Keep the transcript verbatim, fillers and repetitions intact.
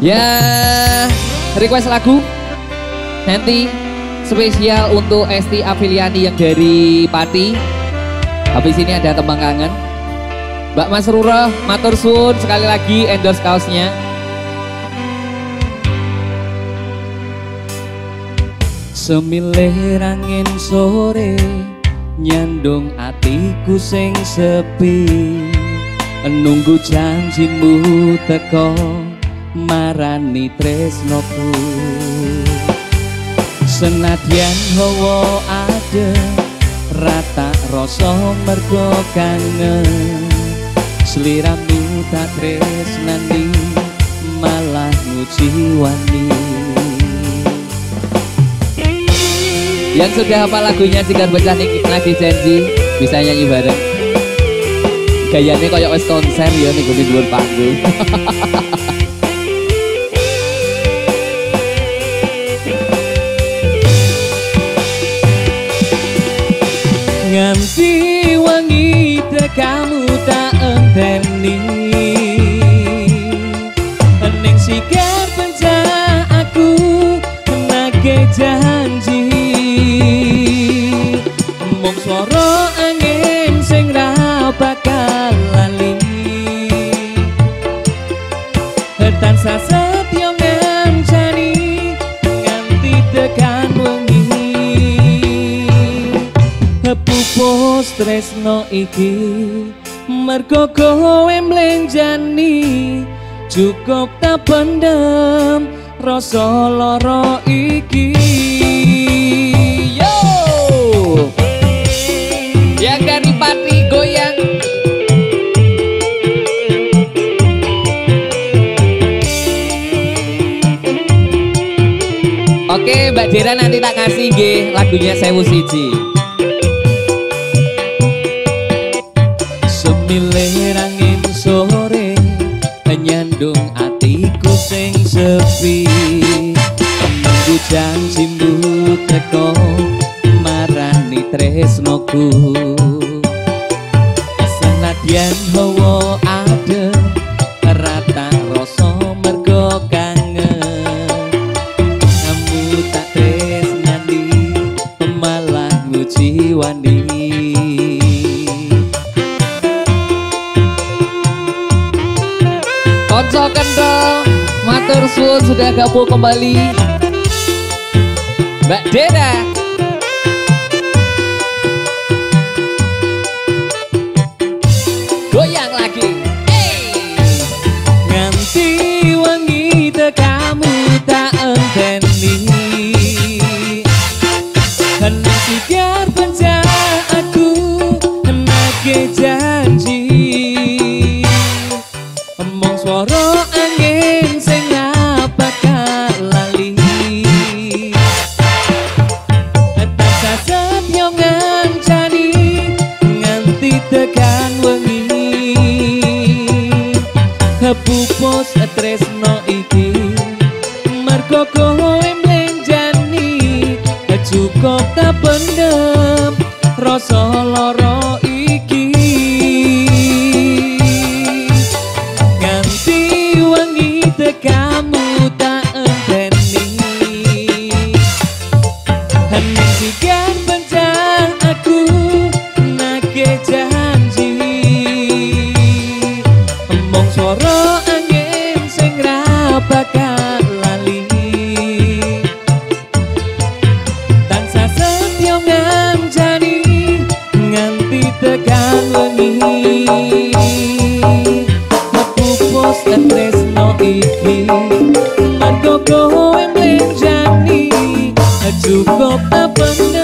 Ya, request lagu nanti spesial untuk Esti Afiliani yang dari Pati. Habis ini ada tembang kangen. Mbak Mas Rura, matur suwun sekali lagi endorse kaosnya. Semilih angin sore nyandung atiku sing sepi, nunggu janjimu teko marani tresnoku. Senadyan hawa adem rata rasa mergo kangen, sliramu tak tresnani malah nguji wani. Yang sudah hafal lagunya Sigar Pecah nih lagi janji bisa nyanyi bareng. Gayanya kayak wes konser ya nih di luar panggung. Nganti wangi tekamu tak enteni, ning Sigar Pecah aku nage janji. Mung swara angin sing ra bakal lali, tansah setya ngancani nganti tekan wengi. Pupus tresno iki mergo kowe mlenjani, cukup tak pendem rasa lara iki. Yang dari Pati goyang. Oke Mbak Dera nanti tak kasih nggih lagunya Sewu Siji. Semilih angin sore nyandung atiku sing sepi, nunggu janjimu teko marani tresnoku. Senadyan hawa adem rata rasa mergo kangen, kamu tak tresnani malah nguji wani. Konco kendel matur suwun sudah gabung kembali Mbak Dera. Goyang lagi. Hey. Nganti wangi tekamu tak enteni, hendak Sigar Pecah aku nage janji. Mung swara angin sing ra bakal lali, tansah setya ngancani nganti tekan wengi. Pupus tresno iki mergo kowe mlenjani, cukup tak pendem rasa lara iki. Nganti wangi tekamu tak enteni, hendak Sigar Pecah aku nage janji. Mung swara angin sing ra bakal lali, tansah setya ngancani nganti tekan wengi. Pupus tresno iki mergo kowe mlenjani, cukup tak pendem